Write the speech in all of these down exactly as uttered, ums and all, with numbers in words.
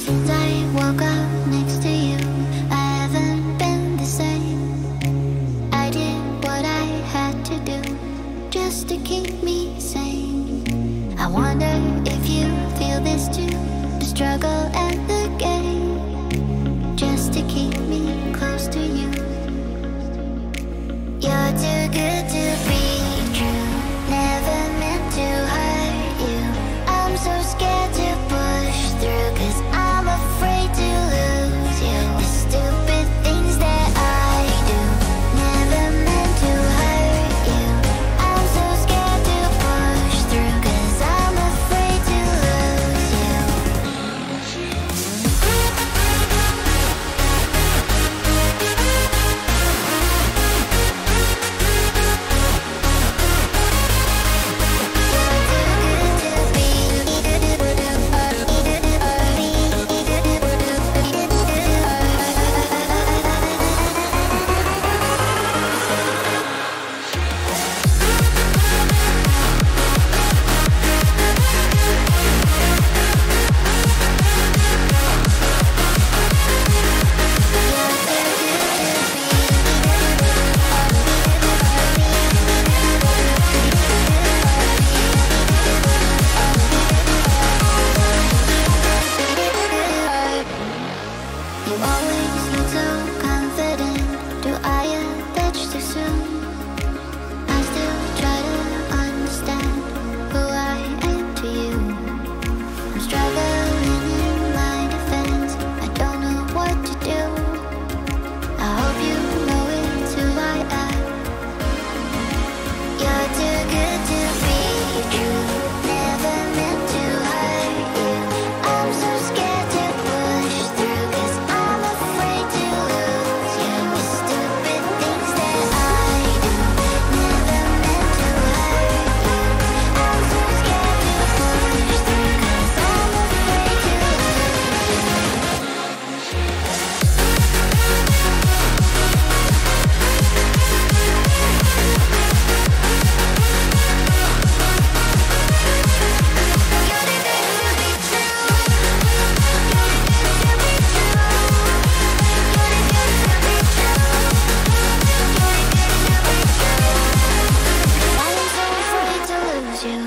Since I woke up next to you, I haven't been the same. I did what I had to do just to keep me sane. I wonder if you feel this too, the struggle and the gain, just to keep me close to you. You're too good to be true, never meant to hurt you. I'm so scared to push through, cause I'm afraid to lose you. The stupid things that I do, never meant to hurt you. I'm so scared to push through, cause I'm afraid to lose you. You always look so confident. Do I attach too soon? I still try to understand who I am to you. I'm struggling in my defense, I don't know what to do. I hope you know it's who I am. You're too good to be true, never meant to hurt you. I'm so scared to push through, cause I'm afraid to lose you. The stupid things that I do, never meant to hurt you. I'm so scared to push through, cause I'm afraid to lose you.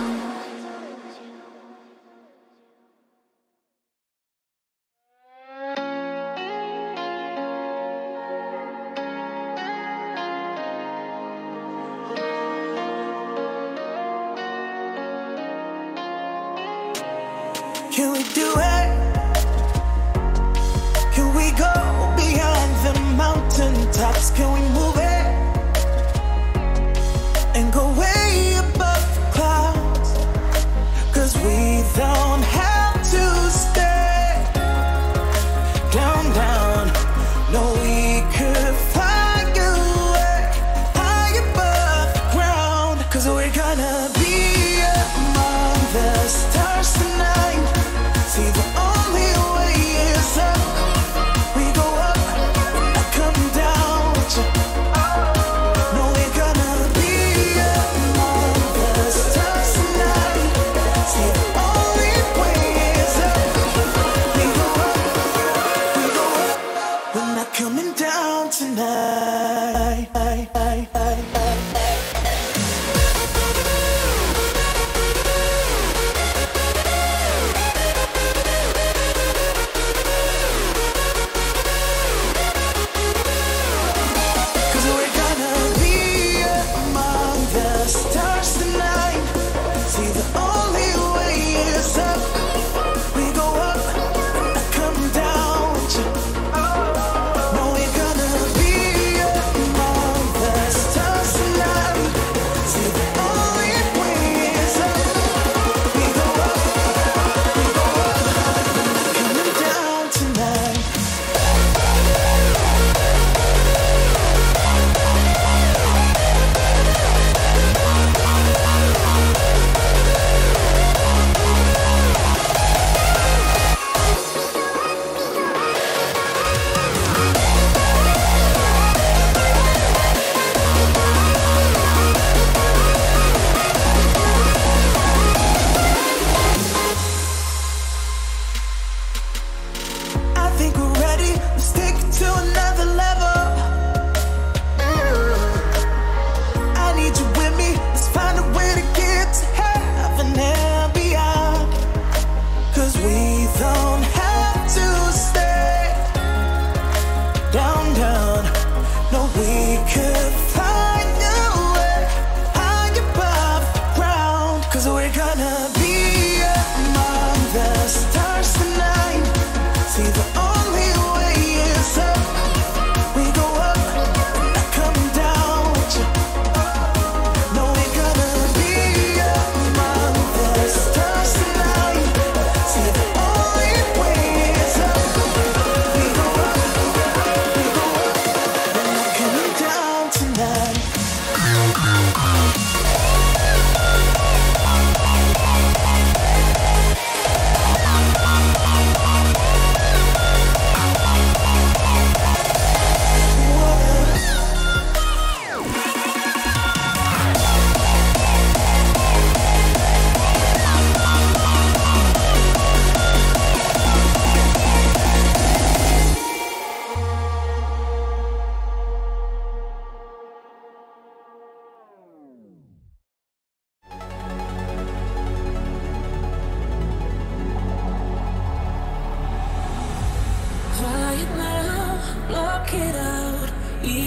Can we do it? Can we go beyond the mountain tops? Can we move it and go way above the clouds? Cause we don't have to stay down, down. No, we could fly away high above the ground. Cause we're gonna be among the stars tonight. See the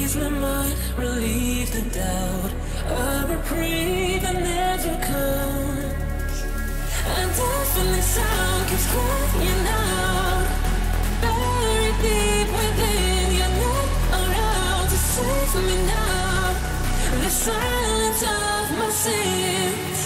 ease my mind, relieve the doubt. A reprieve that never comes. A deafening sound keeps crying out. Buried deep within, you're not around to save me now. The silence of my sins.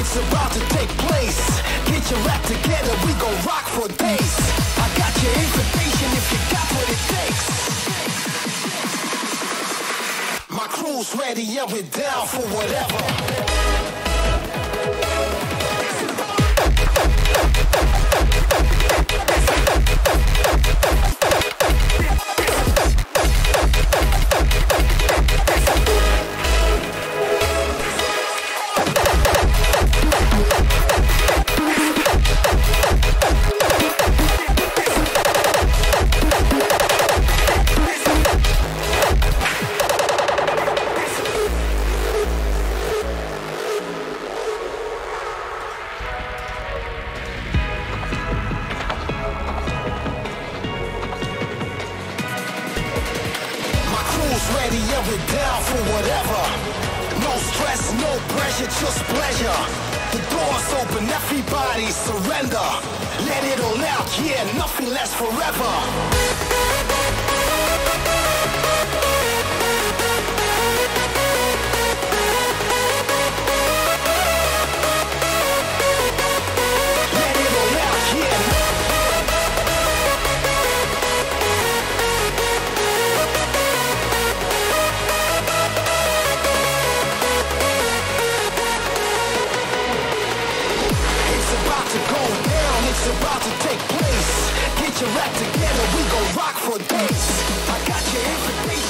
It's about to take place. Get your rap together, we gon' rock for days. I got your invitation if you got what it takes. My crew's ready, yeah, we're down for whatever. Ready, yeah, we're down for whatever. No stress, no pressure, just pleasure. The door's open, everybody surrender. Let it all out, yeah, nothing lasts forever. Let it all out, yeah. It's about to take place. Get your rap together, we gon' rock for days. I got your invitation.